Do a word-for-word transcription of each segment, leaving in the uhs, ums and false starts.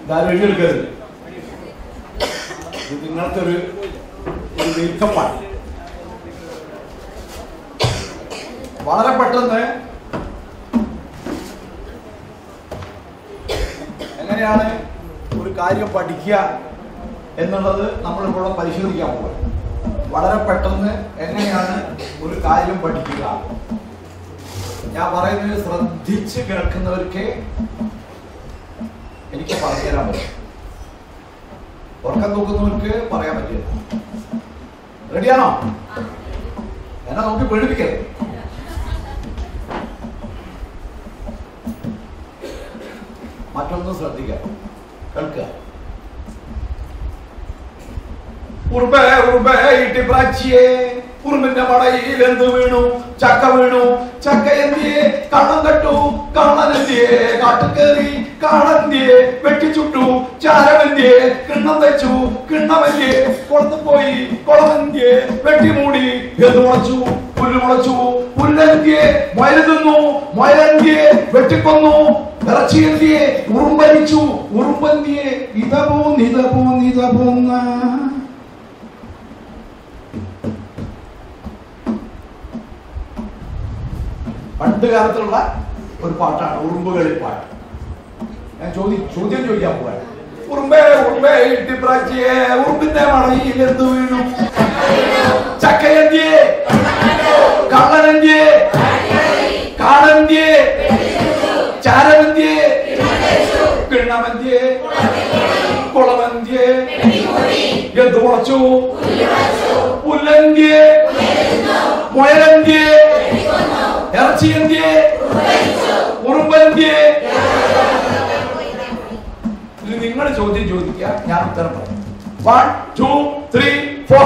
ഇതാരും എഴുതിയെടുക്കരുത്. ഇത് നിങ്ങളത്തെ ഒരു ഒരു മേക്കപ്പാണ്. വളരെ പെട്ടെന്ന് എങ്ങനെയാണ് ഒരു കാര്യം പഠിക്കുക എന്നുള്ളത് നമ്മളിവിടെ പരിശോധിക്കാൻ പോകും. വളരെ പെട്ടെന്ന് എങ്ങനെയാണ് ഒരു കാര്യം പഠിക്കുക. ഞാൻ പറയുന്നത് ശ്രദ്ധിച്ച് കേൾക്കുന്നവർക്ക് എനിക്ക് പറഞ്ഞു തരാൻ പറ്റും. ഉറക്കം നോക്കുന്നവർക്ക് പറയാൻ പറ്റില്ല. റെഡിയാണോ? എന്നെ നോക്കി പേടിപ്പിക്കരുത്. മറ്റൊന്നും ശ്രദ്ധിക്കാം, കേൾക്കുക. ഉറുമ്പേ ഉറുമ്പേ ഇട്ടി പ്രാച്ചിയേ, ഉറുമ്പിന്റെ മടയിൽ എന്ത് വീണു? ചക്ക വീണു. ചക്ക എന്തിയെ? കള്ളം കട്ടു. കള്ളനെന്തിയെ? കാട്ടുകേറി. കാളന്തിയെ? വെട്ടിച്ചുട്ടു. ചാരമെന്തിയെ? കിണ്ണം വെച്ചു. കിണ്ണമെന്തിയെ? കൊളത്ത് പോയി. കൊളമെന്തിയെ? വെട്ടിമൂടി. എന്ത് മുളച്ചു? പുല്ല് മുളച്ചു. പുല്ലെന്തിയെ? മൊയല് തിന്നു. മൊയലെന്തിയെ? വെട്ടിക്കൊന്നു. ഇറച്ചി എന്തിയെ? ഉറുമ്പരിച്ചു. ഉറുമ്പന്തിയെ? ഇത പോന്ന് ഇത പോന്ന് ഇത പോന്ന. പണ്ട് കാലത്തുള്ള ഒരു പാട്ടാണ്, ഉറുമ്പുകളി പാട്ട്. ഞാൻ ചോദ്യം ചോദ്യം ചോദിക്കാൻ പോവാണ്. ഉറുമ്പേ ഉറുമ്പേ ഇട്ടി പ്രാച്ചിയെ, ഉറുമ്പിന്റെ മടയിൽ എന്ത് വീണു? ചക്കയെന്തിയെ? കള്ളനെന്തിയെ? കാളന്തിയെ? ചാരമെന്തിയെ? കിണ്ണമെന്തിയെ? കുളമെന്തിയെ? എന്ത് മുളച്ചു? പുല്ലെന്തിയെ? മൊയലെന്തിയെ? ഇറച്ചി എന്തിയെ? ഉറുമ്പന്തിയെ? ഇത് നിങ്ങൾ ചോദ്യം ചോദിക്കുക, ഞാൻ ഉത്തരം പറയും. One two three four.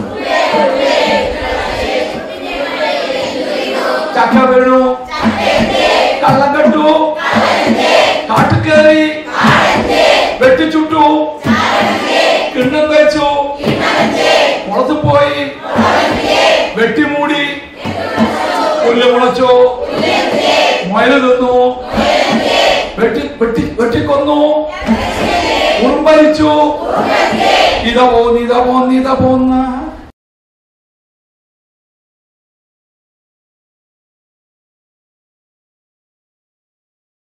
ചക്ക വീണു. കള്ളം കട്ടു. കാട്ടുകേറി. വെട്ടിച്ചുട്ടു. കിണ്ണം കഴിച്ചു. കുളത്ത് പോയി. വെട്ടിമൂടി. പുല്ല് മുളച്ചു. മൊയല് തിന്നു. വെട്ടി വെട്ടി വെട്ടിക്കൊന്നു. ഉറുമ്പരിച്ചു. ഇത പോന്ന് ഇത പോന്ന് ഇത പോന്ന.